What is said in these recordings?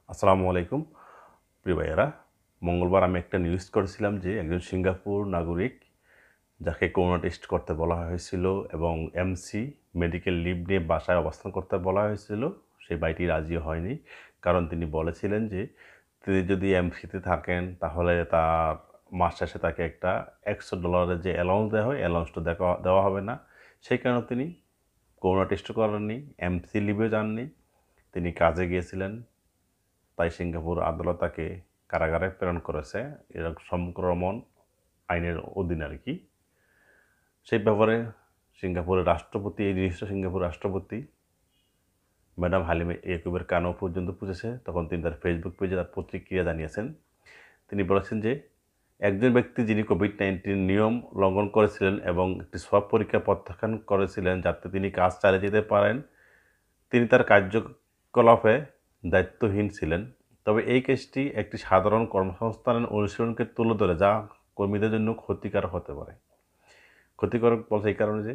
আসসালামু আলাইকুম প্রিয় ভাইয়েরা। মঙ্গলবার আমি একটা নিউজ করেছিলাম যে একজন সিঙ্গাপুর নাগরিক যাকে করোনা টেস্ট করতে বলা হয়েছিল এবং এমসি মেডিকেল লিভ নিয়ে বাসায় অবস্থান করতে বলা হয়েছিল, সেই ভাইটি রাজি হয়নি। কারণ তিনি বলেছিলেন যে তিনি যদি এমসিতে থাকেন তাহলে তার মাস শেষে তাকে একটা $100 যে অ্যালাউন্স দেওয়া হয়, অ্যালাউন্সটা দেওয়া হবে না। সেই কারণে তিনি করোনা টেস্ট করেননি, এমসি লিভে যাননি, তিনি কাজে গিয়েছিলেন। তাই সিঙ্গাপুর আদালত তাকে কারাগারে প্রেরণ করেছে, এরকম সংক্রমণ আইনের অধীনে আর কি। সেই ব্যাপারে সিঙ্গাপুরের রাষ্ট্রপতি, এই জিনিসটা সিঙ্গাপুর রাষ্ট্রপতি ম্যাডাম হালিমা ইয়াকুবের কানও পর্যন্ত পৌঁছেছে। তখন তিনি তার ফেসবুক পেজে তার প্রতিক্রিয়া জানিয়েছেন। তিনি বলেছেন যে একজন ব্যক্তি যিনি কোভিড-19 নিয়ম লঙ্ঘন করেছিলেন এবং একটি সব পরীক্ষা প্রত্যাখ্যান করেছিলেন যাতে তিনি কাজ চালিয়ে যেতে পারেন, তিনি তার কার্যকলাপে দায়িত্বহীন ছিলেন। তবে এই কেসটি একটি সাধারণ কর্মসংস্থানের অনুশীলনকে তুলে ধরে যা কর্মীদের জন্য ক্ষতিকারক হতে পারে। ক্ষতিকারক বলছে এই কারণে যে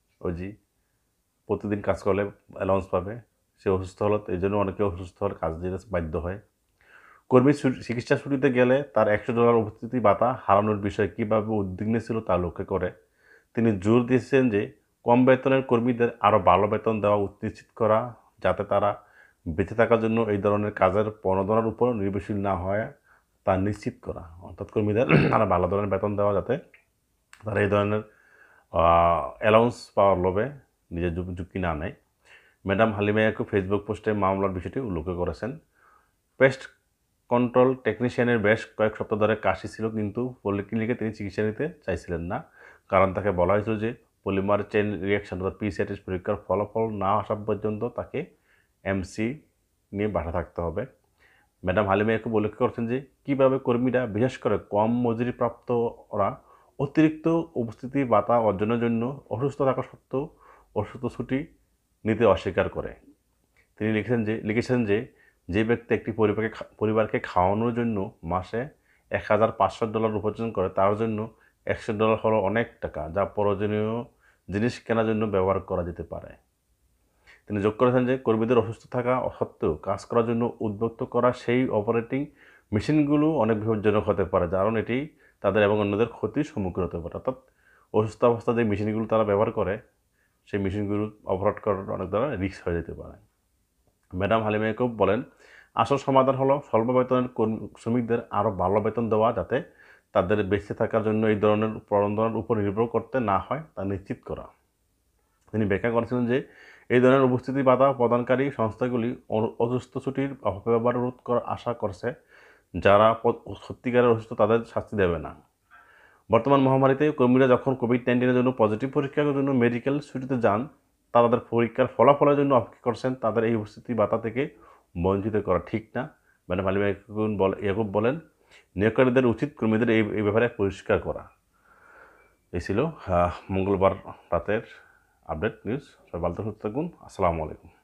প্রতিদিন কাজ করলে অ্যালাউন্স পাবে, সে অসুস্থ হলো, এই জন্য অনেকে অসুস্থ হলে কাজ দিতে বাধ্য হয়। কর্মী চিকিৎসা ছুটিতে গেলে তার $100 উপস্থিতি ভাতা হারানোর বিষয়ে কীভাবে উদ্বিগ্ন ছিল তা লক্ষ্য করে তিনি জোর দিয়েছেন যে কম বেতনের কর্মীদের আরও ভালো বেতন দেওয়া নিশ্চিত করা, যাতে তারা বেঁচে থাকার জন্য এই ধরনের কাজের প্রণোদনার উপর নির্ভরশীল না হয় তা নিশ্চিত করা। অর্থাৎ কর্মীদের আরও ভালো ধরনের বেতন দেওয়া, যাতে তারা এই ধরনের অ্যালাউন্স পাওয়ার লোভে নিজের ঝুঁকি না নেয়। ম্যাডাম হালিমা ইয়াকুব ফেসবুক পোস্টে মামলার বিষয়টি উল্লেখ করেছেন। পেস্ট কন্ট্রোল টেকনিশিয়ানের বেশ কয়েক সপ্তাহ ধরে কাশি ছিল, কিন্তু পলিক্লিনিকে তিনি চিকিৎসা নিতে চাইছিলেন না। কারণ তাকে বলা হয়েছিল যে পলিমার চেইন রিয়াকশন অর্থাৎ পিসিআর পরীক্ষার ফলাফল না আসা পর্যন্ত তাকে এমসি নিয়ে বাসা থাকতে হবে। ম্যাডাম হালিমা ইয়াকুব উল্লেখ করেছেন যে কীভাবে কর্মীরা, বিশেষ করে কম মজুরিপ্রাপ্ত ওরা, অতিরিক্ত উপস্থিতি ভাতা অর্জনের জন্য অসুস্থ থাকা সত্ত্বেও অসুস্থ ছুটি নিতে অস্বীকার করে। তিনি লিখেছেন যে যে ব্যক্তি একটি পরিবারকে খাওয়ানোর জন্য মাসে $1,500 উপার্জন করে, তার জন্য $100 হলো অনেক টাকা, যা প্রয়োজনীয় জিনিস কেনার জন্য ব্যবহার করা যেতে পারে। তিনি যোগ করেছেন যে কর্মীদের অসুস্থ থাকা সত্ত্বেও কাজ করার জন্য উদ্বুদ্ধ করা সেই অপারেটিং মেশিনগুলো অনেক বিপজ্জনক হতে পারে, কারণ এটি তাদের এবং অন্যদের ক্ষতির সম্মুখীন হতে পারে। অর্থাৎ অসুস্থ অবস্থায় যে মেশিনগুলো তারা ব্যবহার করে, সেই মেশিনগুলো অপারেট করার অনেক ধরনের রিস্ক হয়ে যেতে পারে। ম্যাডাম হালিমা ইয়াকুব বলেন, আসল সমাধান হলো স্বল্প বেতনের শ্রমিকদের আরও ভালো বেতন দেওয়া, যাতে তাদের বেঁচে থাকার জন্য এই ধরনের প্রণোদনার উপর নির্ভর করতে না হয় তা নিশ্চিত করা। তিনি ব্যাখ্যা করেছিলেন যে এই ধরনের উপস্থিতি ভাতা প্রদানকারী সংস্থাগুলি অসুস্থ ছুটির অপব্যবহার রোধ করার আশা করছে। যারা সত্যিকারের অসুস্থ তাদের শাস্তি দেবে না। বর্তমান মহামারীতে কর্মীরা যখন কোভিড-19-এর জন্য পজিটিভ পরীক্ষার জন্য মেডিকেল ছুটিতে যান, তাদের পরীক্ষার ফলাফলের জন্য অপেক্ষা করছেন, তাদের এই উপস্থিতি ভাতা থেকে বঞ্চিত করা ঠিক না। ম্যাডাম হালিমা ইয়াকুব বলেন, নিয়োগকারীদের উচিত কর্মীদের এই ব্যাপারে পরিষ্কার করা। এই ছিল মঙ্গলবার রাতের আপডেট নিউজ। সবাই ভালো থাকুন। আসসালামু আলাইকুম।